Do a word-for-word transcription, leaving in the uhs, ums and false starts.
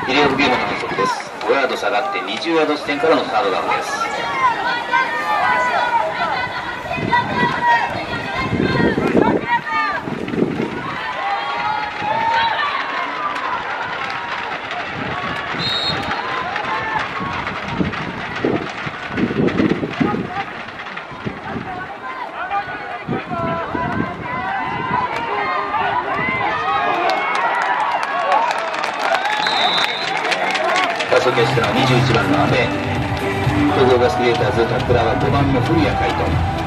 ビデオゲームの反則です。ごヤード下がってにじゅうヤード地点からのサードダウンです。打席をしたのはにじゅういちばんの阿部。東京ガスクリエイターズタックラーはごばんの古谷海斗。